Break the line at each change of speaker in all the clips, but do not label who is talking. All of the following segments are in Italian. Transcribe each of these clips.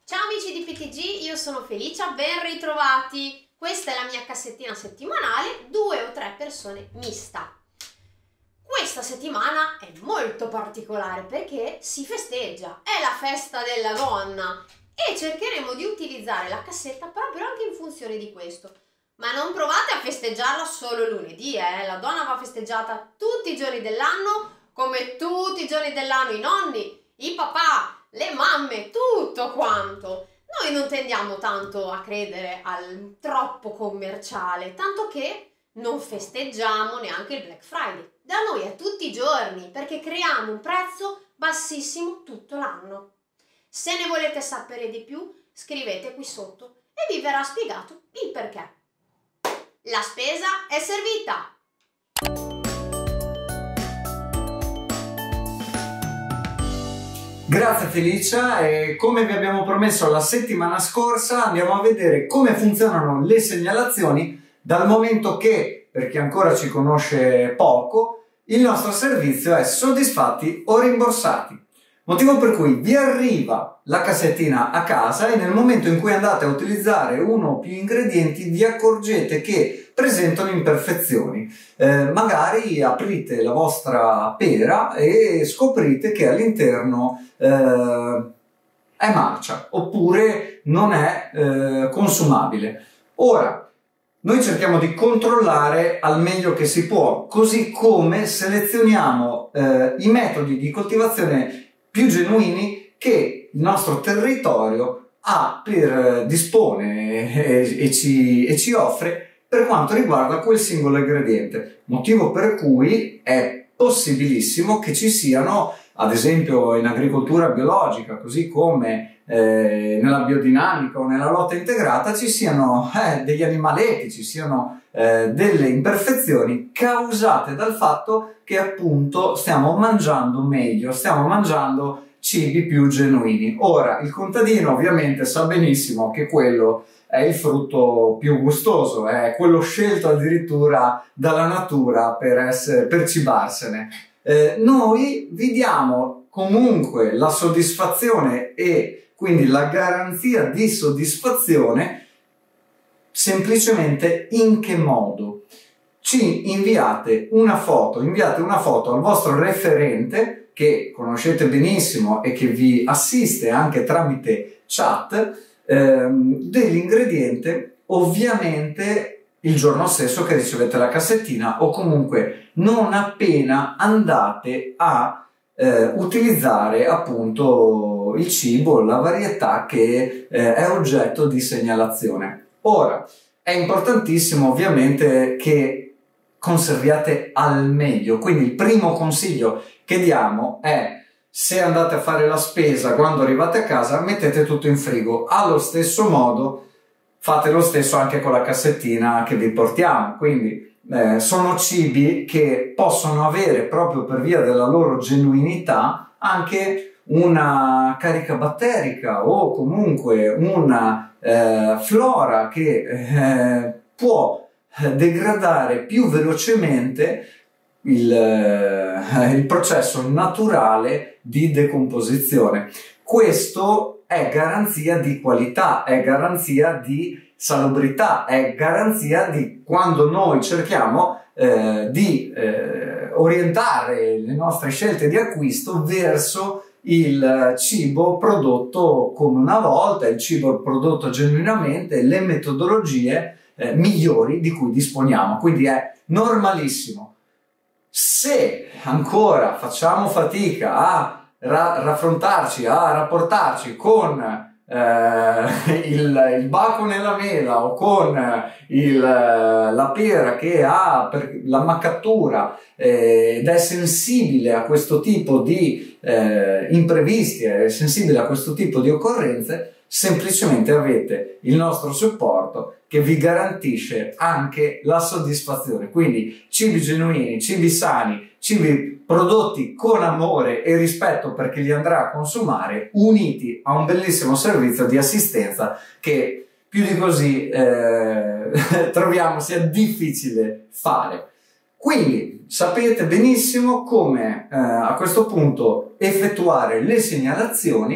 Ciao amici di PTG, io sono Felicia, ben ritrovati! Questa è la mia cassettina settimanale, 2 o 3 persone mista. Questa settimana è molto particolare perché si festeggia, è la festa della donna e cercheremo di utilizzare la cassetta proprio anche in funzione di questo. Ma non provate a festeggiarla solo lunedì, la donna va festeggiata tutti i giorni dell'anno, come tutti i giorni dell'anno i nonni, i papà, le mamme, tutto quanto. Noi non tendiamo tanto a credere al troppo commerciale, tanto che non festeggiamo neanche il Black Friday. Da noi è tutti i giorni, perché creiamo un prezzo bassissimo tutto l'anno. Se ne volete sapere di più, scrivete qui sotto e vi verrà spiegato il perché. La spesa è servita!
Grazie Felicia, e come vi abbiamo promesso la settimana scorsa andiamo a vedere come funzionano le segnalazioni dal momento che, per chi ancora ci conosce poco, il nostro servizio è soddisfatti o rimborsati. Motivo per cui vi arriva la cassettina a casa e nel momento in cui andate a utilizzare uno o più ingredienti vi accorgete che presentano imperfezioni. Magari aprite la vostra pera e scoprite che all'interno è marcia oppure non è consumabile. Ora, noi cerchiamo di controllare al meglio che si può, così come selezioniamo i metodi di coltivazione più genuini che il nostro territorio dispone e ci offre per quanto riguarda quel singolo ingrediente, motivo per cui è possibilissimo che ci siano, ad esempio in agricoltura biologica, così come nella biodinamica o nella lotta integrata, ci siano degli animaletti, ci siano delle imperfezioni causate dal fatto che appunto stiamo mangiando meglio, stiamo mangiando cibi più genuini. Ora, il contadino ovviamente sa benissimo che quello è il frutto più gustoso, è quello scelto addirittura dalla natura per cibarsene. Noi vi diamo comunque la soddisfazione e quindi la garanzia di soddisfazione. Semplicemente in che modo? Ci inviate una foto al vostro referente che conoscete benissimo e che vi assiste anche tramite chat dell'ingrediente, ovviamente il giorno stesso che ricevete la cassettina o comunque non appena andate a utilizzare appunto il cibo, la varietà che è oggetto di segnalazione. Ora, è importantissimo ovviamente che conserviate al meglio, quindi il primo consiglio che diamo è: se andate a fare la spesa, quando arrivate a casa mettete tutto in frigo. Allo stesso modo fate lo stesso anche con la cassettina che vi portiamo, quindi sono cibi che possono avere, proprio per via della loro genuinità, anche una carica batterica o comunque una flora che può degradare più velocemente il processo naturale di decomposizione. Questo è garanzia di qualità, è garanzia di salubrità, è garanzia di quando noi cerchiamo di orientare le nostre scelte di acquisto verso il cibo prodotto come una volta, il cibo prodotto genuinamente, le metodologie migliori di cui disponiamo. Quindi è normalissimo. Se ancora facciamo fatica a raffrontarci, a rapportarci con il baco nella mela o con la pera che ha l'ammaccatura ed è sensibile a questo tipo di imprevisti, è sensibile a questo tipo di occorrenze, semplicemente avete il nostro supporto che vi garantisce anche la soddisfazione. Quindi cibi genuini, cibi sani, cibi prodotti con amore e rispetto per chi li andrà a consumare, uniti a un bellissimo servizio di assistenza che più di così troviamo sia difficile fare. Quindi sapete benissimo come a questo punto effettuare le segnalazioni.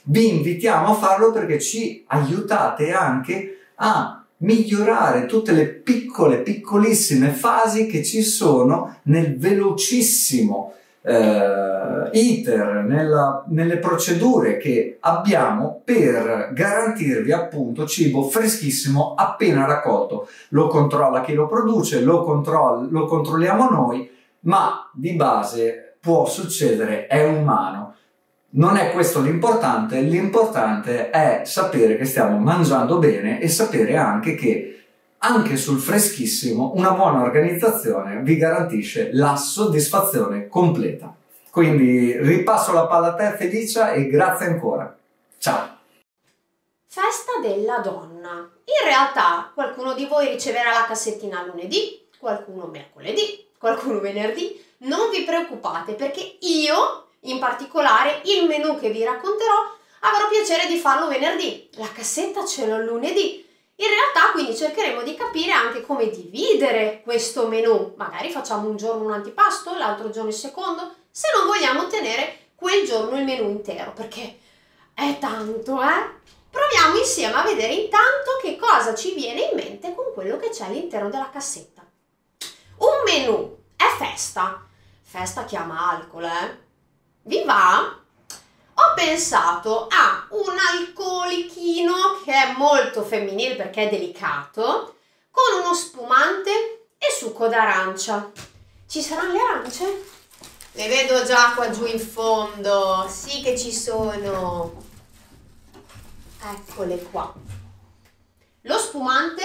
vi invitiamo a farlo perché ci aiutate anche a migliorare tutte le piccolissime fasi che ci sono nel velocissimo iter, nelle procedure che abbiamo per garantirvi appunto cibo freschissimo appena raccolto. Lo controlla chi lo produce, lo controlliamo noi, ma di base può succedere, è umano. Non è questo l'importante è sapere che stiamo mangiando bene e sapere anche che anche sul freschissimo una buona organizzazione vi garantisce la soddisfazione completa. Quindi ripasso la palla a te Felicia e grazie ancora. Ciao!
Festa della donna. In realtà qualcuno di voi riceverà la cassettina lunedì, qualcuno mercoledì, qualcuno venerdì. Non vi preoccupate perché io, in particolare, il menù che vi racconterò avrò piacere di farlo venerdì. La cassetta ce l'ho lunedì. In realtà quindi cercheremo di capire anche come dividere questo menù. Magari facciamo un giorno un antipasto, l'altro giorno il secondo, se non vogliamo tenere quel giorno il menù intero, perché è tanto, Proviamo insieme a vedere intanto che cosa ci viene in mente con quello che c'è all'interno della cassetta. Un menù è festa. Festa chiama alcol, Vi va? Ho pensato a un alcolichino che è molto femminile perché è delicato, con uno spumante e succo d'arancia. Ci saranno le arance? Le vedo già qua giù in fondo, sì che ci sono. Eccole qua. Lo spumante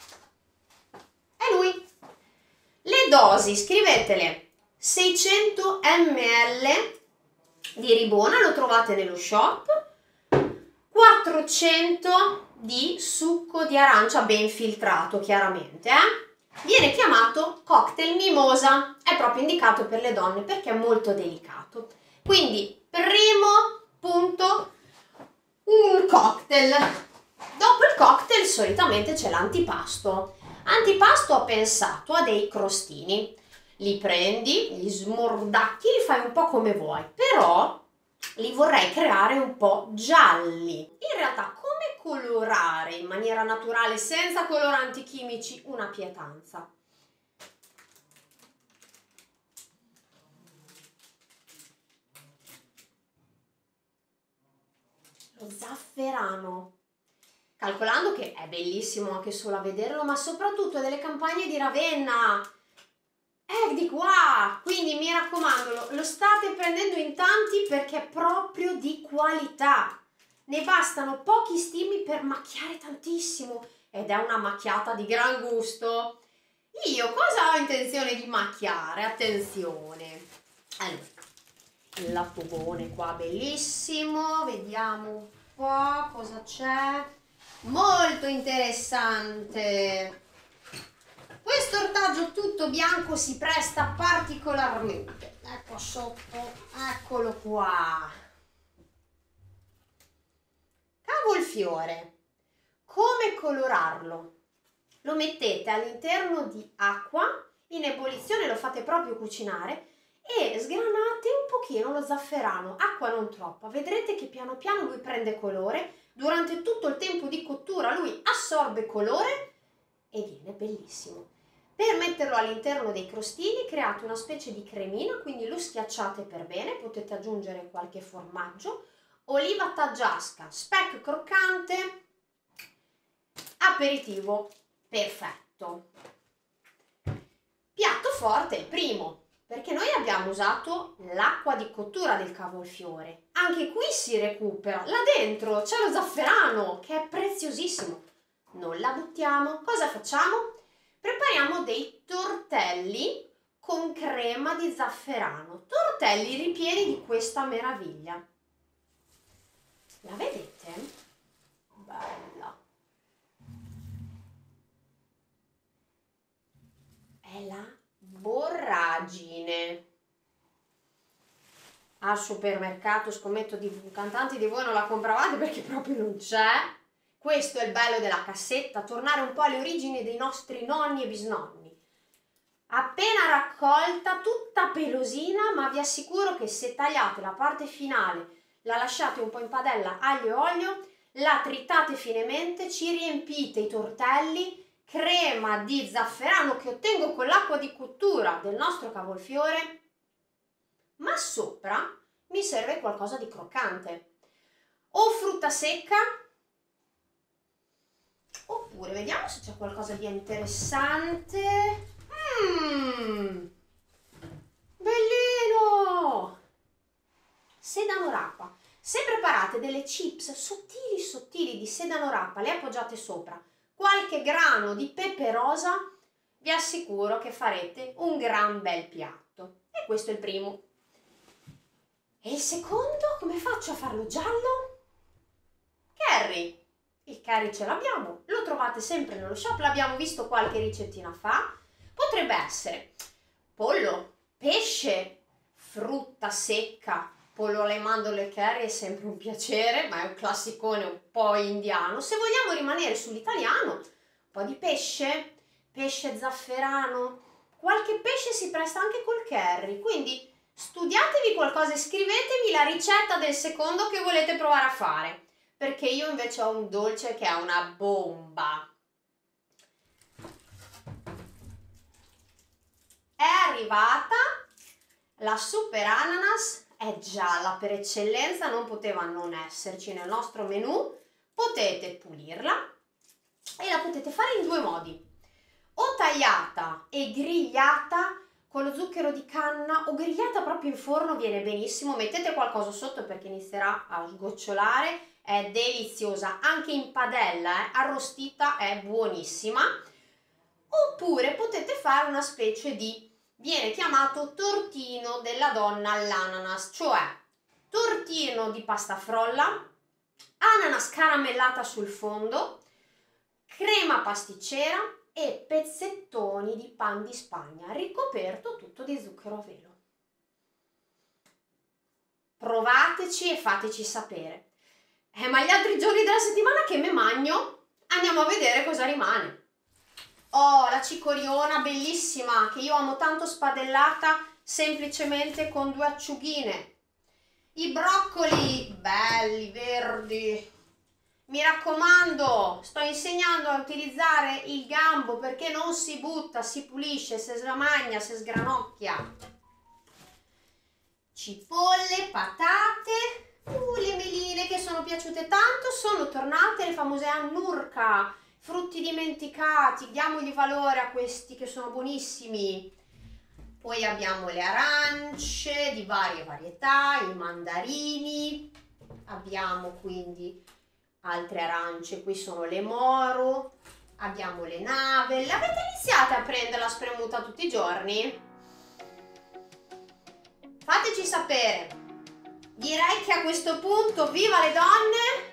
è lui. Le dosi, scrivetele. 600 ml di Ribona, lo trovate nello shop, 400 di succo di arancia ben filtrato chiaramente, Viene chiamato cocktail mimosa, è proprio indicato per le donne perché è molto delicato. Quindi, primo punto, un cocktail. Dopo il cocktail solitamente c'è l'antipasto. Antipasto ho pensato a dei crostini. Li prendi, li smordacchi, li fai un po' come vuoi, però li vorrei creare un po' gialli. In realtà, come colorare in maniera naturale, senza coloranti chimici, una pietanza? Lo zafferano. Calcolando che è bellissimo anche solo a vederlo, ma soprattutto delle campagne di Ravenna. Di qua! Quindi mi raccomando, lo state prendendo in tanti perché è proprio di qualità. Ne bastano pochi stimi per macchiare tantissimo ed è una macchiata di gran gusto. Io cosa ho intenzione di macchiare? Attenzione! Allora, il lattogone qua bellissimo, vediamo un po' cosa c'è. Molto interessante! Questo ortaggio tutto bianco si presta particolarmente. Ecco sotto, eccolo qua. Cavolfiore. Come colorarlo? Lo mettete all'interno di acqua in ebollizione, lo fate proprio cucinare e sgranate un pochino lo zafferano, acqua non troppa. Vedrete che piano piano lui prende colore. Durante tutto il tempo di cottura lui assorbe colore e viene bellissimo. Per metterlo all'interno dei crostini create una specie di cremina, quindi lo schiacciate per bene, potete aggiungere qualche formaggio, oliva taggiasca, speck croccante, aperitivo perfetto. Piatto forte il primo, perché noi abbiamo usato l'acqua di cottura del cavolfiore. Anche qui si recupera, là dentro c'è lo zafferano che è preziosissimo. Non la buttiamo, cosa facciamo? Prepariamo dei tortelli con crema di zafferano, tortelli ripieni di questa meraviglia. La vedete? Bella! È la borragine. Al supermercato scommetto tanti di voi non la compravate perché proprio non c'è. Questo è il bello della cassetta, tornare un po' alle origini dei nostri nonni e bisnonni. Appena raccolta, tutta pelosina, ma vi assicuro che se tagliate la parte finale, la lasciate un po' in padella aglio e olio, la tritate finemente, ci riempite i tortelli, crema di zafferano che ottengo con l'acqua di cottura del nostro cavolfiore, ma sopra mi serve qualcosa di croccante, o frutta secca, oppure vediamo se c'è qualcosa di interessante. Bellino! Sedano rapa. Se preparate delle chips sottili di sedano rapa, le appoggiate sopra qualche grano di pepe rosa, vi assicuro che farete un gran bel piatto. E questo è il primo. E il secondo, come faccio a farlo giallo? Curry. Il curry ce l'abbiamo, lo trovate sempre nello shop, l'abbiamo visto qualche ricettina fa. Potrebbe essere pollo, pesce, frutta secca. Pollo alle mandorle curry è sempre un piacere, ma è un classicone un po' indiano. Se vogliamo rimanere sull'italiano, un po' di pesce, pesce zafferano. Qualche pesce si presta anche col curry, quindi studiatevi qualcosa e scrivetemi la ricetta del secondo che volete provare a fare, perché io invece ho un dolce che è una bomba. È arrivata la super ananas, è gialla per eccellenza, non poteva non esserci nel nostro menù. Potete pulirla e la potete fare in due modi: o tagliata e grigliata con lo zucchero di canna, o grigliata proprio in forno, viene benissimo. Mettete qualcosa sotto perché inizierà a sgocciolare, è deliziosa. Anche in padella, arrostita, è buonissima. Oppure potete fare una specie di, viene chiamato tortino della donna all'ananas, cioè tortino di pasta frolla, ananas caramellata sul fondo, crema pasticcera e pezzettoni di pan di Spagna, ricoperto tutto di zucchero a velo. Provateci e fateci sapere. Ma gli altri giorni della settimana che me magno? Andiamo a vedere cosa rimane. Oh, la cicoriona bellissima, che io amo tanto spadellata semplicemente con 2 acciughine. I broccoli belli, verdi. Mi raccomando, sto insegnando a utilizzare il gambo perché non si butta, si pulisce, si smagna, si sgranocchia. Cipolle, patate, le meline che sono piaciute tanto, sono tornate le famose annurca. Frutti dimenticati, diamogli valore a questi che sono buonissimi. Poi abbiamo le arance di varie varietà, i mandarini, abbiamo quindi altre arance, qui sono le moro, abbiamo le navelle. Avete iniziato a prendere la spremuta tutti i giorni? Fateci sapere. Direi che a questo punto viva le donne!